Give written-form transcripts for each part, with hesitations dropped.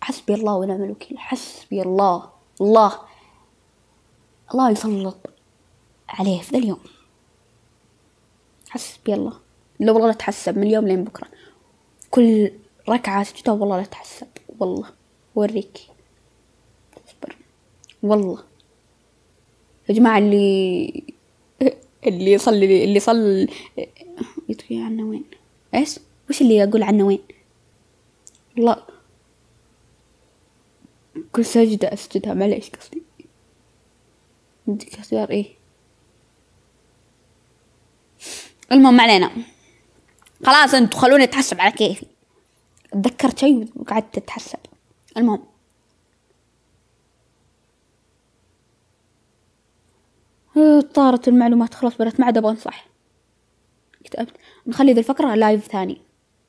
حسبي الله ونعم الوكيل، حسبي الله. الله يسلط عليه في ذا اليوم. حسبي الله. لو والله لا تحسب من اليوم لين بكرة، كل ركعة سجدها والله لا تحسب، والله وريك. اصبر والله يا جماعة، اللي يصلي يطفي عنه وين؟ ايش؟ وش اللي اقول عنه وين؟ والله كل سجدة اسجدها، معليش قصدي بدك اختيار ايه. المهم علينا، خلاص انتوا خلوني اتحسب على كيفي. تذكرت شيء وقعدت اتحسب. المهم طارت المعلومات خلاص، بدأت ما عاد ابغى انصح. كتبت نخلي ذي الفقرة لايف ثاني.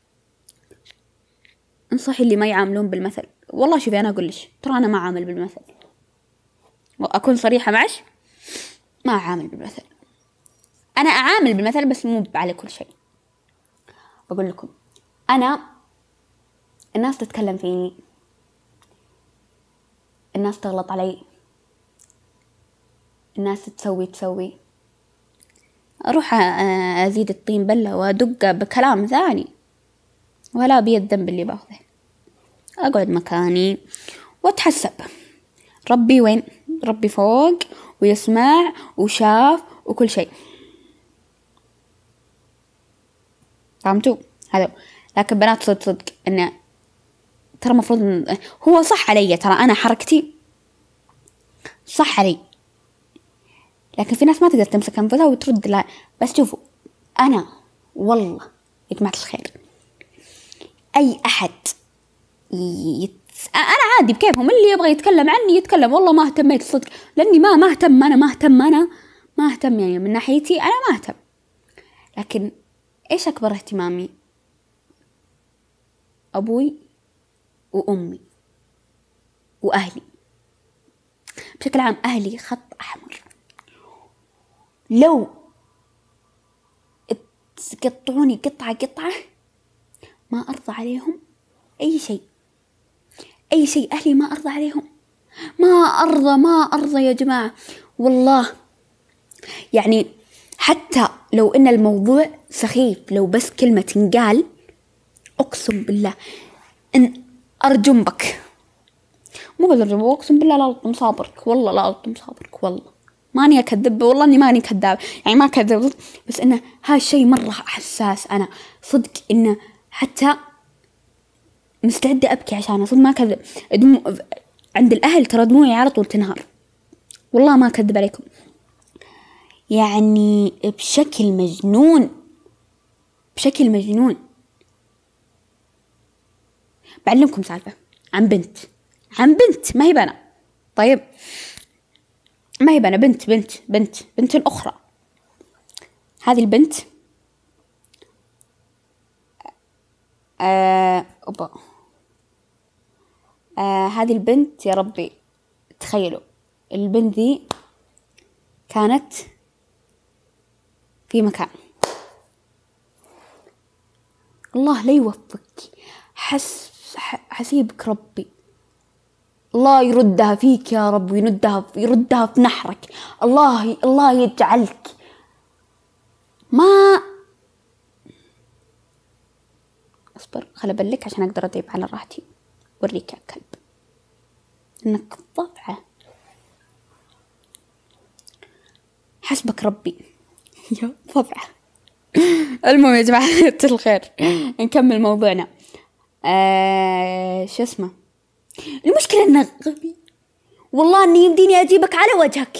انصحي اللي ما يعاملون بالمثل. والله شوفي انا اقول لش، ترى انا ما اعامل بالمثل، واكون صريحة معش، ما اعامل بالمثل. انا اعامل بالمثل بس مو على كل شيء. بقول لكم انا الناس تتكلم فيني، الناس تغلط علي، الناس تسوي، اروح ازيد الطين بلة وادق بكلام ثاني، ولا بي الذنب اللي باخذه. اقعد مكاني واتحسب. ربي وين؟ ربي فوق ويسمع وشاف وكل شيء، فهمتوا؟ هذا. لكن بنات صدق انه ترى مفروض هو صح علي، ترى انا حركتي صح علي، لكن في ناس ما تقدر تمسك انفسها وترد. لا بس شوفوا، انا والله يا جماعة الخير اي احد انا عادي بكيفهم، اللي يبغى يتكلم عني يتكلم، والله ما اهتميت صدق، لاني ما اهتم يعني من ناحيتي انا ما اهتم. لكن ايش اكبر اهتمامي؟ ابوي وامي واهلي بشكل عام. اهلي خط احمر، لو تقطعوني قطعة ما ارضى عليهم اي شيء. اهلي ما ارضى عليهم، ما ارضى يا جماعة والله. يعني حتى لو ان الموضوع سخيف، لو بس كلمة تنقال اقسم بالله ان ارجم بك، مو بس ارجم، اقسم بالله لا الطم صابرك، والله لا الطم صابرك، والله ماني اكذب، والله اني ماني كذاب، يعني ما كذب، بس انه هالشيء مرة حساس. انا صدق انه حتى مستعدة ابكي عشانه، صدق ما كذب. عند الاهل ترى دموعي على طول تنهار، والله ما كذب عليكم، يعني بشكل مجنون. بعلمكم سالفة عن بنت ما هي بنا، طيب ما هي بنا، بنت أخرى. هذه البنت هذه البنت يا ربي تخيلوا، البنت دي كانت في مكان، الله لا يوفقك، حسيبك ربي، الله يردها فيك يا رب، ويردها في نحرك، الله يجعلك ما اصبر. خل ابلك عشان اقدر ادعب على راحتي. وريك يا كلب انك ضبعه، حسبك ربي يا ضبعه. المهم يا جماعة الخير، نكمل موضوعنا. شو اسمه، المشكلة انه غبي، والله اني يمديني اجيبك على وجهك،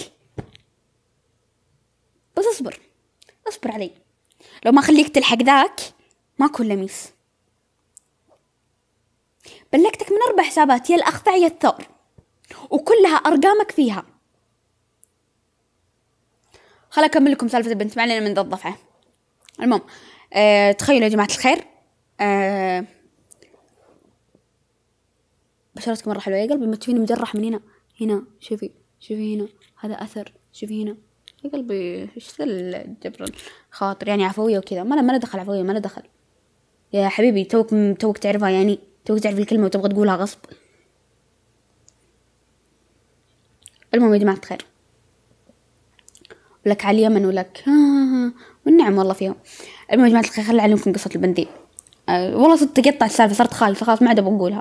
بس اصبر علي، لو ما خليك تلحق ذاك ما اكون لميس. بلغتك من 4 حسابات، يا الاخفع يا الثور، وكلها ارقامك فيها. خل اكمل لكم سالفة البنت، ما علينا من ذا الضفعة. المهم تخيلوا يا جماعة الخير، بشرتك مرة حلوة يا قلبي، ما تشوفيني مجرح من هنا شوفي هنا، هذا أثر، شوفي هنا يا قلبي، إيش الجبر الخاطر يعني، عفوية وكذا، ما ندخل عفوية، ما ندخل يا حبيبي، توك تعرفها، يعني توك تعرف الكلمة وتبغى تقولها غصب، المهم يا جماعة الخير، ولك على اليمن ولك والنعم والله فيهم. المهم يا جماعة الخير، خلي أعلمكم قصة البنديل. والله صرت تقطع السالفة، صرت خايفة خلاص ما عاد بقولها.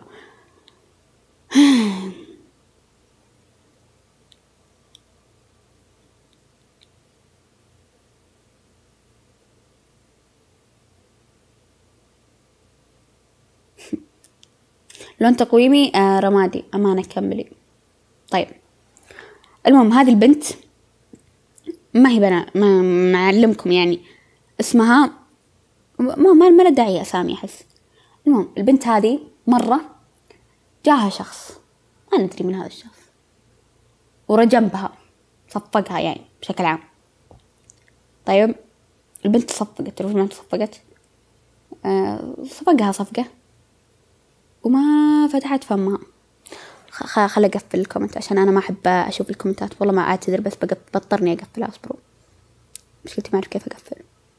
لون تقويمي رمادي. أمانة كملي. طيب المهم هذه البنت ما هي بنات، ما معلمكم يعني اسمها، ما له داعي أسامي أحس. المهم البنت هذه مرة جاها شخص ما ندري من هذا الشخص ورجنبها صفقها يعني بشكل عام. طيب البنت صفقت، تعرف ما صفقت؟ صفقها صفقة وما فتحت فمها. خل أقفل الكومنت عشان أنا ما أحب أشوف الكومنتات، والله ما أعتذر بس بضطرني أقفلها. أصبروا، مشكلتي ما أعرف كيف أقفل.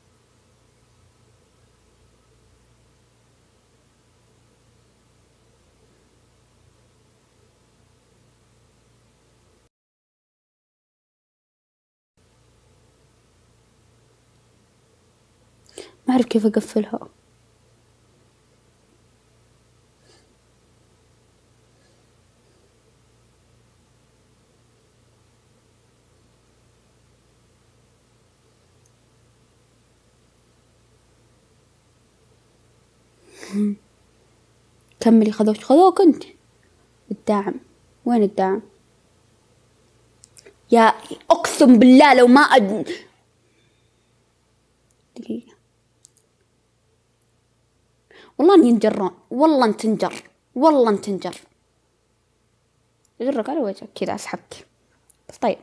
ما أعرف كيف أقفلها. كملي. خذوك أنت الداعم. وين الداعم؟ يا أقسم بالله لو ما دقيقة، والله إن ينجرون، والله أن تنجر، والله أن تنجر. يغرق على وجهك كذا أسحبك بس. طيب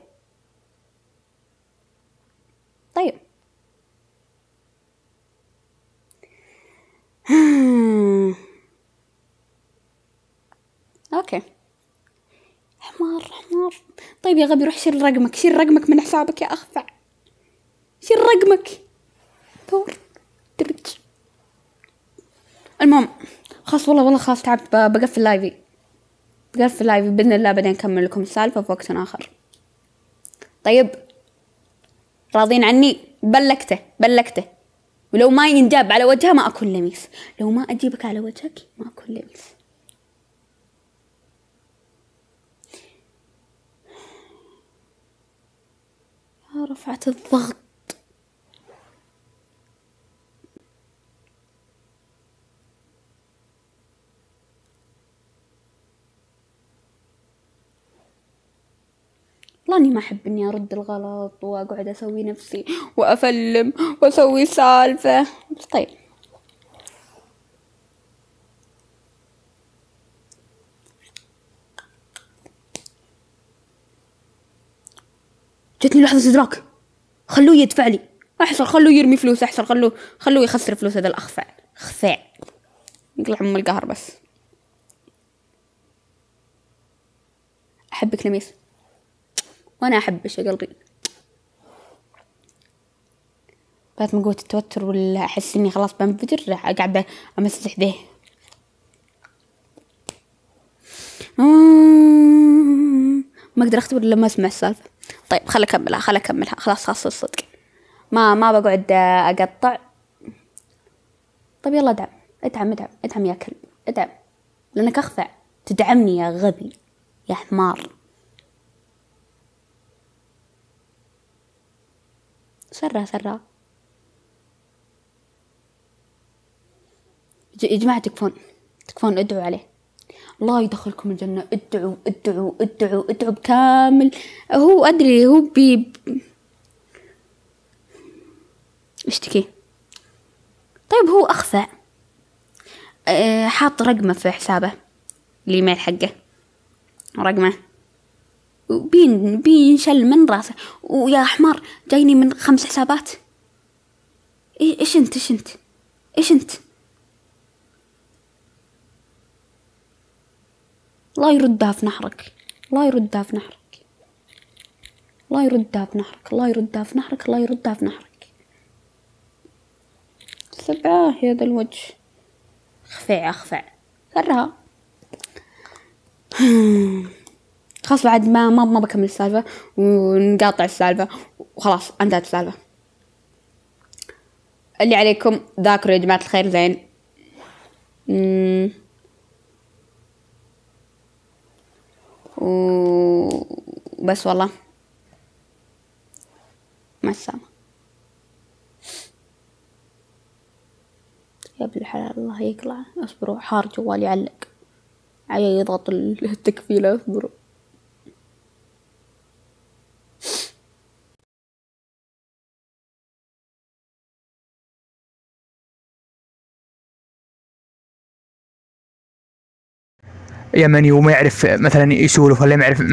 اوكي. حمار. طيب يا غبي روح شيل رقمك من حسابك يا اخفع. شيل رقمك ثور درج. المهم خلاص والله خلاص تعبت، بقفل لايفي بإذن الله بعدين أكمل لكم السالفة في وقت آخر. طيب راضين عني؟ بلكته ولو ما ينجاب على وجهها ما أكون لميس. لو ما أجيبك على وجهك ما أكون لميس. رفعت الضغط. والله اني ما احب اني ارد الغلط واقعد اسوي نفسي وافلم واسوي سالفة بس. طيب جتني لحظة ادراك، خلوه يدفع لي احسن، خلوه يرمي فلوس احسن، خلوه يخسر فلوس. هذا الاخفع يقلع ام القهر. بس احبك لميس وانا احبش يا قلبي. بعد من قوة التوتر ولا احس اني خلاص بنفجر قاعدة امسح ذه. ما اقدر اختبر الا لما اسمع السالفة. طيب خل اكملها خلاص الصدق ما بقعد اقطع. طيب يلا ادعم يا كلب، ادعم لانك اخفع. تدعمني يا غبي يا حمار. سرها يا جماعة تكفون ادعوا عليه الله يدخلكم الجنة. ادعوا بكامل. هو أدري هو اشتكي. طيب هو أخفى حاط رقمه في حسابه الإيميل حقه، رقمه بينشل من راسه. ويا حمار جايني من 5 حسابات. ايش انت الله يردها في نحرك. الله يردها في نحرك. 7 يا ذا الوجه. اخفع سرها. خلاص بعد ما بكمل السالفة ونقاطع السالفة وخلاص انتهت السالفة. اللي عليكم ذاكروا يا جماعة الخير زين. وبس والله، مع السلامة. يا ابن الحلال الله يقلع. اصبروا حار جوالي يعلق، عيا يضغط التكفيلة. اصبروا. يمني وما يعرف مثلا يسولف ولا ما يعرف